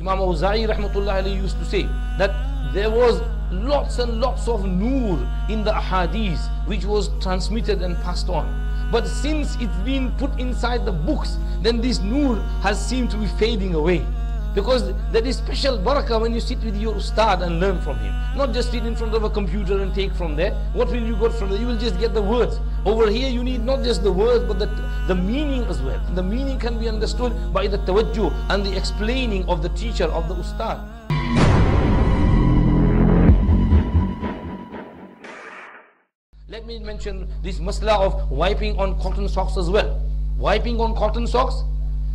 Imam Awza'i rahmatullah alayhi used to say that there was lots and lots of noor in the ahadith which was transmitted and passed on. But since it's been put inside the books, then this noor has seemed to be fading away. Because there is special barakah when you sit with your ustad and learn from him. Not just sit in front of a computer and take from there. What will you get from there? You will just get the words. Over here you need not just the words but the meaning as well. The meaning can be understood by the tawajjuh and the explaining of the teacher, of the ustad. Let me mention this masla of wiping on cotton socks as well. Wiping on cotton socks,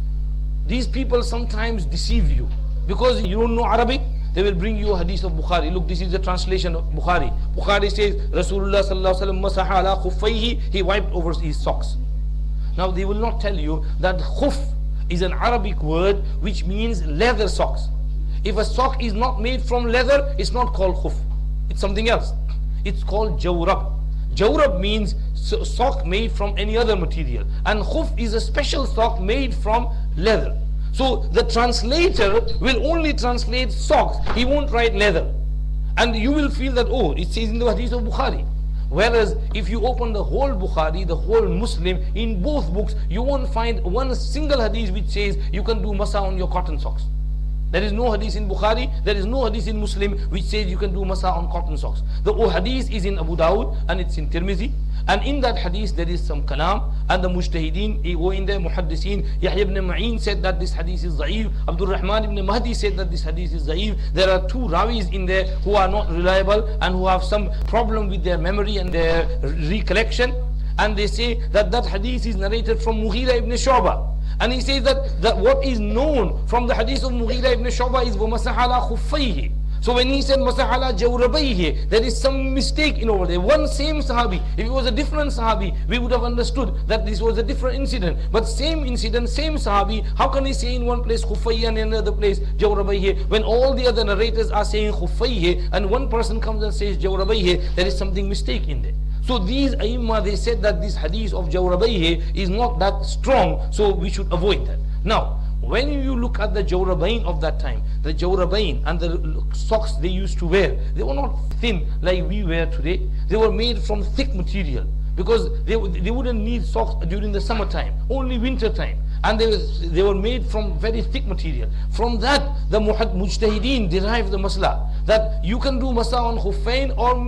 these people sometimes deceive you. Because you don't know Arabic, they will bring you a hadith of Bukhari. Look, this is the translation of Bukhari. Bukhari says, Rasulullah sallallahu alaihi wasallam masaha ala khuffayhi, he wiped over his socks. Now they will not tell you that khuf is an Arabic word which means leather socks. If a sock is not made from leather, it's not called khuf. It's something else. It's called jawrab. Jawrab means sock made from any other material. And khuf is a special sock made from leather. So the translator will only translate socks. He won't write leather. And you will feel that, oh, it says in the hadith of Bukhari. Whereas if you open the whole Bukhari, the whole Muslim, in both books, you won't find one single hadith which says you can do masa on your cotton socks. There is no hadith in Bukhari, there is no hadith in Muslim which says you can do masa on cotton socks. The hadith is in Abu Dawud and it's in Tirmizi. And in that hadith there is some kalam, and the mujtahideen go in there, muhaddiseen. Yahya ibn Ma'in said that this hadith is da'if. Abdul Rahman ibn Mahdi said that this hadith is da'if. There are two rawis in there who are not reliable and who have some problem with their memory and their recollection. And they say that that hadith is narrated from Mughira ibn Shu'bah. And he says that what is known from the hadith of Mughira ibn Shu'bah is وَمَسَحَ عَلَى خُفَّيْهِ. So when he said مَسَحَ عَلَى جَوْرَبَيْهِ, there is some mistake in over there. One same sahabi. If it was a different sahabi, we would have understood that this was a different incident. But same incident, same sahabi, how can he say in one place خُفَّيْهِ and in another place جَوْرَبَيْهِ, when all the other narrators are saying خُفَّيْهِ and one person comes and says جَوْرَبَيْهِ, there is something mistake in there. So these Aimma, they said that this hadith of Jawrabayhi is not that strong, so we should avoid that. Now, when you look at the Jawrabain of that time, the Jawrabain and the socks they used to wear, they were not thin like we wear today. They were made from thick material, because they wouldn't need socks during the summertime, only winter time. And they were made from very thick material. From that, the mujtahideen derived the masla that you can do masa on khuffain, or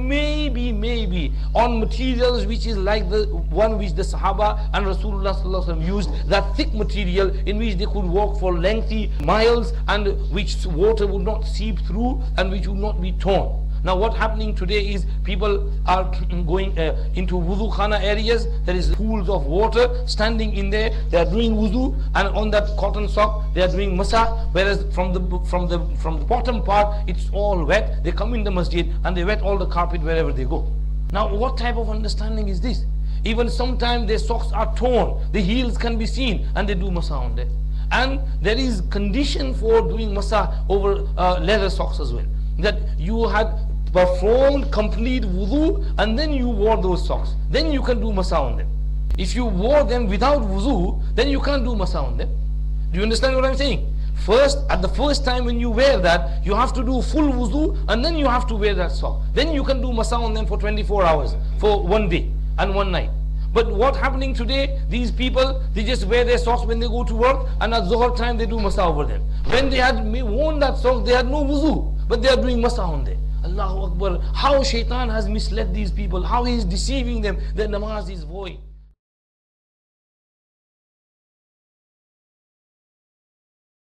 maybe on materials which is like the one which the Sahaba and Rasulullah sallallahu alaihi wasallam used, that thick material in which they could walk for lengthy miles and which water would not seep through and which would not be torn. Now what happening today is people are going into wudu khana areas. There is pools of water standing in there. They are doing wudu, and on that cotton sock they are doing masa. Whereas from the bottom part it's all wet. They come in the masjid and they wet all the carpet wherever they go. Now what type of understanding is this? Even sometimes their socks are torn. The heels can be seen and they do masa on there. And there is condition for doing masa over leather socks as well. That you had performed complete wudu and then you wore those socks, then you can do masa on them. If you wore them without wudu, then you can't do masa on them. Do you understand what I'm saying? First, at the first time when you wear that, you have to do full wudu and then you have to wear that sock. Then you can do masa on them for 24 hours, for one day and one night. But what happening today, these people, they just wear their socks when they go to work, and at Zuhr time they do masa over them. When they had worn that sock, they had no wudu, but they are doing masa on them. Allahu Akbar, how shaitan has misled these people, how he is deceiving them, that namaz is void.